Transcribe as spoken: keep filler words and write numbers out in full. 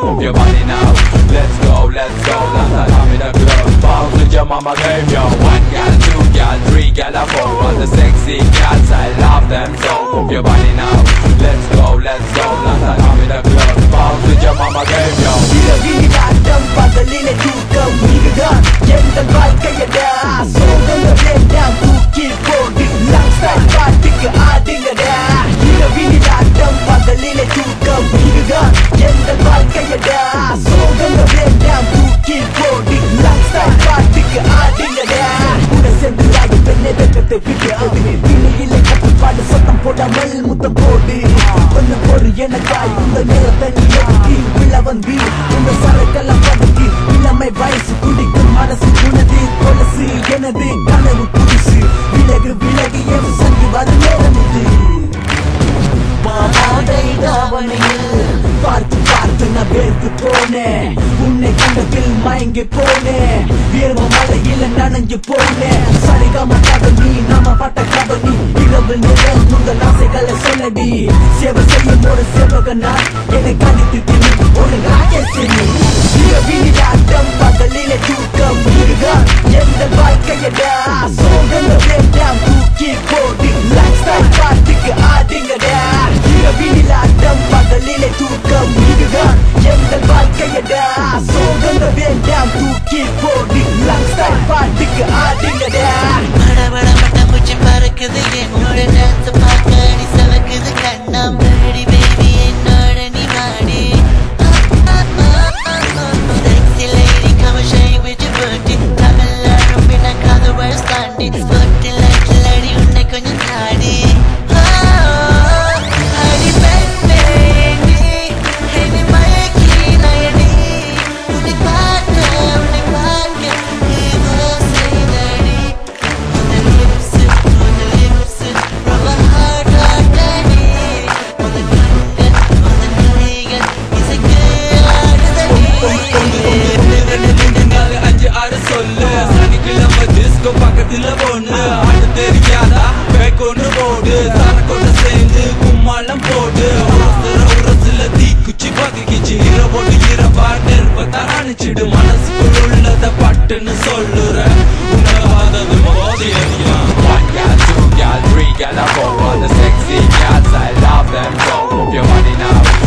move your body now. Let's go, let's go, last time I'm in the club. Bounce with your mama game, yo. One gal, two gal, three gal, and four. All the sexy gals, I love them so. Move your body now. Let's go, let's go, last time I'm in the club. Bounce with your mama game, yo. இரவின் ஆட்டம் பகலிலே தூக்கம் இதுதான் எங்கள் வாழ்க்கையடா. சோகங்க வேண்டாம் தூக்கி போடு long style பாட்டுக்கு ஆடுங்கடா. இரவின் ஆட்டம் பகலிலே தூக்கம் இதுதான் எங்கள் வாழ்க்கையடா. சோகங்க வேண்டாம் தூக்கி போடு லாங் ஸ்டைல் பாட்டுக்கு ஆடுங்கடா. கூட சேர்ந்து ஆடு பெண்ணை வெக்கத்தை விட்டு விலையிலே கட்டுப்பாடு சத்தம் போடாமல் முத்தம் போடு. கொஞ்சம் பொறு எனக்காய் இந்த நேரத்தை நீ எடுத்து விழ வந்து இந்த சரக்கெல்லாம் படுத்தி இளமை வயசு குடிக்கும் மனசு உனது கொலசு எனது கனவு புதுசு விலகு விலகு என் சங்கி வர நேரம் இது. பாவாடை தாவணையில் பார்த்து பார்த்து நான் வேர்த்து போனேன். உன்னை கண்டத்தில் மயங்கி போனேன். வீர்வ மலையில நனைஞ்சு போனேன். சரிகம கபனி நாம பட்ட கபனி இரவு நேரம் உங்கள் ஆசைகளை சொல்லடி. சேவை செய்யும் ஒரு சேவகனா என்னை கண்டித்து திணி ஒரு ராஜேஸ்வரி. இரவின் ஆட்டம் பகலிலே தூக்கம் இதுதான் எங்கள் வாழ்க்கையடா. சோகங்க வேண்டாம் தூக்கி போடு லைஃப் ஸ்டைல் பாட்டுக்கு ஆடுங்கடா. இரவின் ஆட்டம் பகலிலே தூக்கம் இதுதான் எங்கள் வாழ்க்கையடா. சோகங்க வேண்டாம் தூக்கி போடு லைஃப் ஸ்டைல் பாட்டுக்கு ஆடுங்கடா. படபட பட்டாம்பூச்சி பறக்குது என்னோட டான்ஸ் பார்க்க நீ சலக்குது கண்ணம் ரெடி பேபி என்னோட நீ வாடி. Sexy lady come and show you with your booty. Tamil Nadu பின்னாக்காத words தாண்டி ஸ்போர்ட்டில் அடி உன்னை கொஞ்சம் தாடி. அடி பெண்ணே நீ என்னை மயக்கி நயடி. உன்னை பார்க்க உன்னை பார்க்க ஏதோ செய்தடி. உன் lips உன் lips ரொம்ப hard hard அடி. உன் கண்கள் உன் கைகள் இசைக்கு ஆடுதடி. அஞ்சு ஆறு சொல்லு சனிக்கிழமை டிஸ்கோ பக்கத்துல பொண்ணு ஆடு தெரியாதா பேக் ஒன்று போடு சரக்கொண்டு சேர்ந்து கும்மாளம் போடு உரசுற உரசுல தீ குச்சி பதுக்கிச்சு இரவோடு இரவா நெருப்பத்தை அணைச்சிடு மனசுக்குள் உள்ளத பட்டுன்னு சொல்லுற உணவாதது போது One gal, two gal, three gal, and four. All the sexy gals, I love them so. Move your body now.